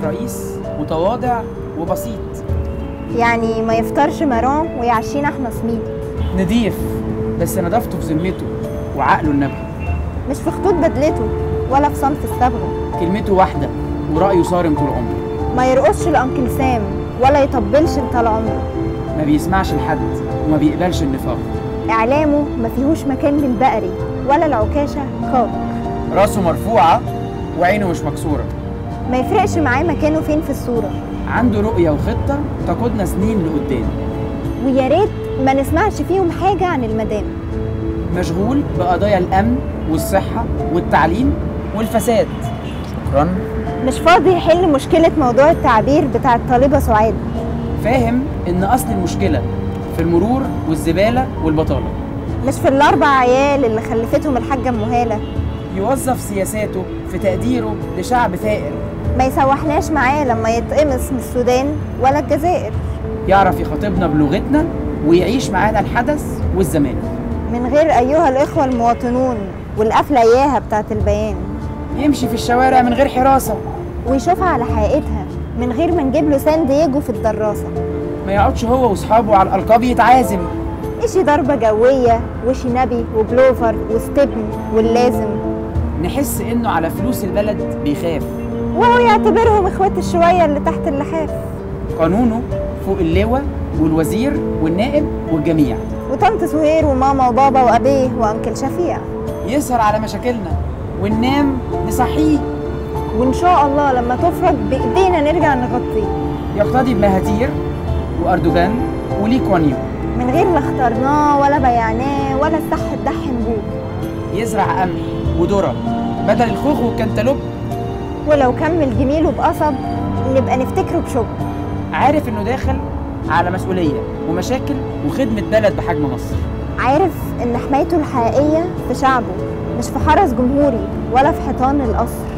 رئيس متواضع وبسيط. يعني ما يفطرش مارون ويعشينا احنا سميد. نضيف بس نضافته في ذمته وعقله النبي. مش في خطوط بدلته ولا في صنف الصبغه. كلمته واحدة ورأيه صارم طول عمره. ما يرقصش الأنكل سام ولا يطبلش طال عمره. ما بيسمعش لحد وما بيقبلش النفاق. إعلامه ما فيهوش مكان للبقري ولا العكاشة كاك. راسه مرفوعة وعينه مش مكسورة. ما يفرقش معاه مكانه فين في الصورة. عنده رؤية وخطة تقودنا سنين لقدام. ويا ريت ما نسمعش فيهم حاجة عن المدام. مشغول بقضايا الأمن والصحة والتعليم والفساد. شكرا. مش فاضي يحل مشكلة موضوع التعبير بتاع الطالبة سعاد. فاهم إن أصل المشكلة في المرور والزبالة والبطالة، مش في ال4 عيال اللي خلفتهم الحاجة أم هالة. يوظف سياساته في تقديره لشعب ثائر. ما يسوحناش معاه لما يتقمص من السودان ولا الجزائر. يعرف يخاطبنا بلغتنا ويعيش معانا الحدث والزمان من غير أيها الإخوة المواطنون والقفلة إياها بتاعت البيان. يمشي في الشوارع من غير حراسة ويشوفها على حقيقتها من غير ما نجيب له سان دييجو في الدراسة. ما يقعدش هو واصحابه على الألقاب يتعازم. إشي ضربة جوية وشي نبي وبلوفر وستبن واللازم. نحس إنه على فلوس البلد بيخاف، وهو يعتبرهم إخوات الشوية اللي تحت اللحاف. قانونه فوق اللواء والوزير والنائب والجميع. وطنط سهير وماما وبابا وأبيه وأنكل شفيع. يسهر على مشاكلنا وننام نصحيه. وإن شاء الله لما تفرج بإيدينا نرجع نغطيه. يقتدي بمهاتير وأردوغان ولي كوان يو من غير لا اخترناه ولا بيعناه ولا الصح الدحم بوه. يزرع قمح وذرة بدل الخوخ والكنتالوب. ولو كمل جميله بقصب نبقى نفتكره بشكر. عارف إنه داخل على مسؤولية ومشاكل وخدمة بلد بحجم مصر. عارف إن حمايته الحقيقية في شعبه مش في حرس جمهوري ولا في حيطان القصر.